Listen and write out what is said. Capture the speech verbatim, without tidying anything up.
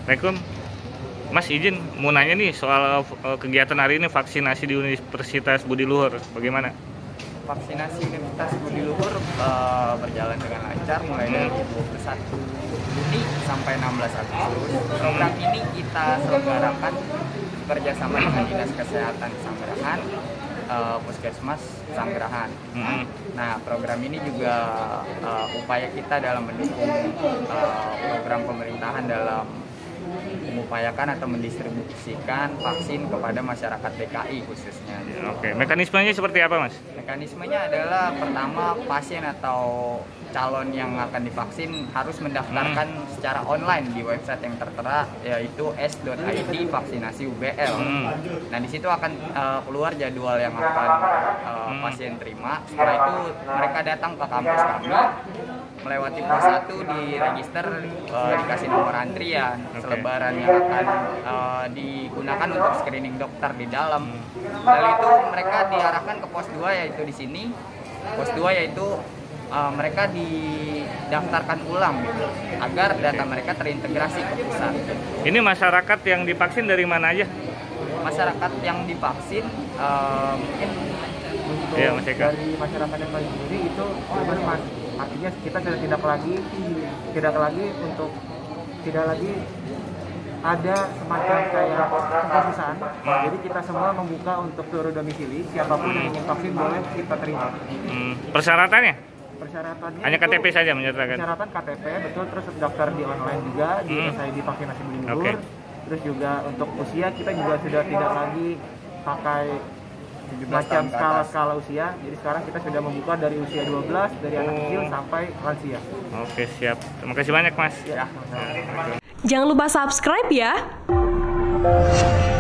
Assalamualaikum. Mas izin mau nanya nih soal uh, kegiatan hari ini vaksinasi di Universitas Budi Luhur. Bagaimana? Vaksinasi Universitas Budi Luhur uh, berjalan dengan lancar mulai dari dua puluh satu Juni sampai enam belas Agustus. Program ini kita selenggarakan bekerjasama dengan Dinas Kesehatan Sanggerahan, uh, Puskesmas Sanggerahan. Mm-hmm. Nah, program ini juga uh, upaya kita dalam mendukung uh, program pemerintahan dalam mengupayakan atau mendistribusikan vaksin kepada masyarakat D K I khususnya. Oke, mekanismenya seperti apa, Mas? Mekanismenya adalah pertama pasien atau calon yang akan divaksin harus mendaftarkan hmm. secara online di website yang tertera yaitu s dot i d vaksinasi U B L. Hmm. Nah, di situ akan uh, keluar jadwal yang akan uh, hmm. pasien terima. Setelah itu mereka datang ke kampus kami, melewati pos satu di register, uh, dikasih nomor antrian, okay. selebaran yang akan uh, digunakan untuk screening dokter di dalam. Lalu itu mereka diarahkan ke pos dua yaitu di sini. Pos dua yaitu uh, mereka didaftarkan ulang gitu, agar data mereka terintegrasi ke pusat. Ini masyarakat yang divaksin dari mana aja? Masyarakat yang divaksin uh, mungkin untuk ya, dari masyarakat yang paling sendiri itu mas, artinya kita sudah tidak lagi tidak lagi untuk tidak lagi ada semacam kayak kekhususan. Hmm. Jadi kita semua membuka untuk seluruh domisili, siapapun hmm. yang ingin vaksin boleh kita terima. Hmm. Persyaratannya? Persyaratannya hanya K T P saja menyertakan. Persyaratan K T P betul, terus daftar di online juga di hmm. S I D vaksinasi Budi Luhur. Okay. Terus juga untuk usia kita juga sudah tidak lagi pakai macam skala-skala usia. Jadi sekarang kita sudah membuka dari usia dua belas, dari anak kecil sampai lansia. Oke, siap. Terima kasih banyak, Mas. Ya, nah, jangan lupa subscribe ya.